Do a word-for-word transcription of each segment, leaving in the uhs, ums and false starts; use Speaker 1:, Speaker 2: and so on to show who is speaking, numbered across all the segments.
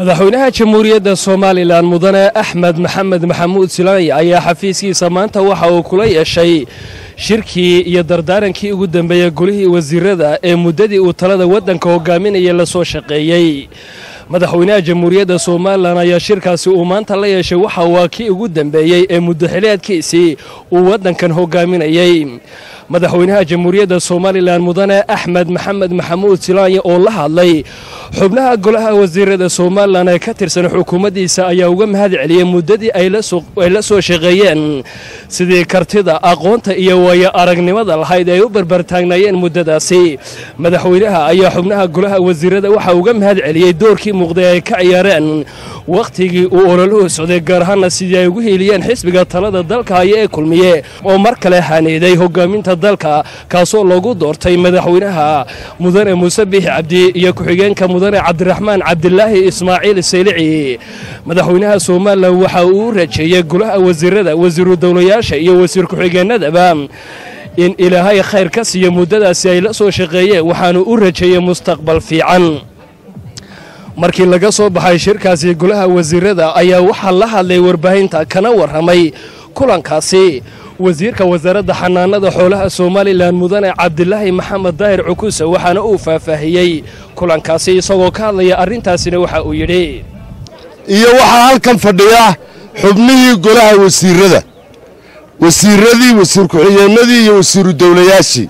Speaker 1: madaxweynaha jamhuuriyadda Soomaaliland mudane Axmed Maxamed Maxamuud Silaay ayaa xafiiskiisa maanta waxa uu kula yeeshay shirkii iyo dardaarankii ugu dambeeyay golihii wasiirada ee muddadii uu talada waddanka hogaaminayay la soo shaqeeyay madaxweynaha jamhuuriyadda Soomaaliland ayaa shirkaasi uu maanta la yeeshay waxa uu kii ugu dambeeyay ee muddo xileedkiisii uu waddankan hogaaminayay madaxweynaha jamhuuriyadda Soomaaliland mudane Axmed Maxamed Maxamuud Silaay oo la hadlay xubnaha golaha wasiirada Soomaaliland ee ka tirsan xukuumaddiisa ayaa uga mahad celiyay muddadii ay la soo ay la soo shaqeeyeen sidii kartida aqoonta iyo waya aragnimada lahayd ay u barbartaagnayeen muddadaasi madaxweynaha ayaa xubnaha golaha wasiirada waxa uga mahad celiyay doorkii muuqday ay ka ciyaareen waqtigii uu ololuhu socday gaar ahaan sidii ay ugu heeliyeen xisbiga talada dalka ay kulmiye oo mar kale haneeday hogaaminta dalka kaasoo loogu doortay madaxweynaha mudane Muuse Biixi Cabdi iyo ku-xigeenka mudane Cabdiraxmaan Cabdilaahi Ismaaciil Saylici madaxweynaha Soomaaliland waxa uu rajeeyay golaha wasiirada wasiiru dawlayaasha iyo wasiir ku-xigeenadaba in ilaahay khayr ka siiyo muddadaasi ay la soo shaqeeyeen waxaanu u rajeeyay mustaqbal fiican markii laga soo baxay shirkaasi golaha wasiirada ayaa waxa la hadlay warbaahinta kana waramay kulankaasi wasiirka wasaaradda xanaanada xoolaha Soomaaliland mudane Cabdilaahi Maxamed Daahir Cukusa waxaana uu faahfaahiyay kulankaasi isagoo ka hadlaya arintaasina waxa uu yiri
Speaker 2: iyo waxa halkan fadhiya xubnihii golaha wasiirada wasiiradii wasiir ku-xigeenadii iyo wasiiru dawlayaashii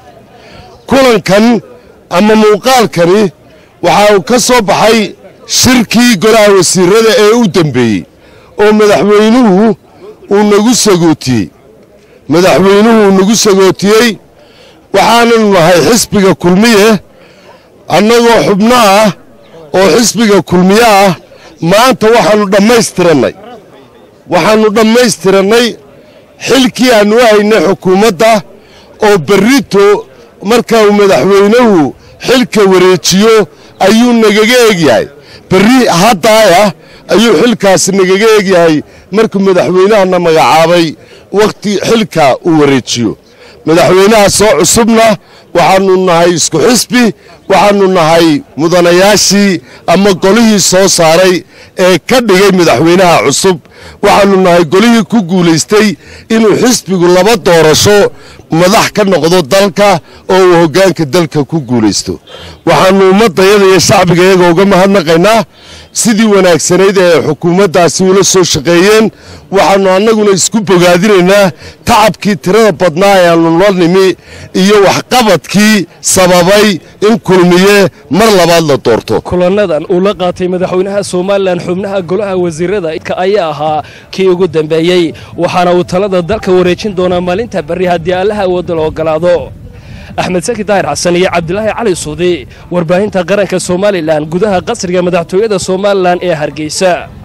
Speaker 2: kulankan ama muuqaalkani waxa uu ka soo baxay shirkii golaha wasiirada ee u dambeeyay oo madaxweynuhu uu nagu sagootiyay madaxweynuhu nagu sagootiyay waxaanu nahay xisbiga kulmiye annagoo xubno ah oo xisbiga kulmiye ah maanta waxaanu dhammaystiranay waxaanu dhammaystiranay xilkii aanu haynay xukuumadda oo berrito marka uu madaxweynuhu xilka wareejiyo ayuu nagaga egyahay berri haddaaya ayuu xilkaasi nagaga egyahay markuu madaxweynahana magacaabay waqti xilka uu wareejiyo madaxweynaha soo cusubna waxaanu nahay isku xisbi waxaanu nahay mudanayaashii ama golihii soo saaray ee ka dhigay madaxweynaha cusub waxaanu nahay golihii ku guulaystay inuu xisbigu laba doorasho madax ka noqdo dalka oo uu hoggaanka dalka ku guulaysto waxaanu ummadayada iyo shacbiga iyaga uga mahadnaqaynaa sidii wanaagsanayd ee xukuumaddaasi ula soo shaqeeyeen waxaanu annaguna isku bogaadinaynaa tacabkii tirada badnaa ee aanu la nimi iyo waxqabadkii sababay in kulmiye mar labaad la doorto
Speaker 1: kulanadan uu la qaatay madaxweynaha Soomaaliland xubnaha golaha wasiirada ayaa ahaa kii ugu dambeeyay waxaana uu talada dalka wareejin doonaa maalinta bari haddii Allaha wada loo ogolaado Axmed Saki Daahir Xasan iyo Cabdilaahi Cali Suudi warbaahinta qaranka Soomaaliland gudaha qasriga madaxtooyada Soomaaliland ee Hargeysa.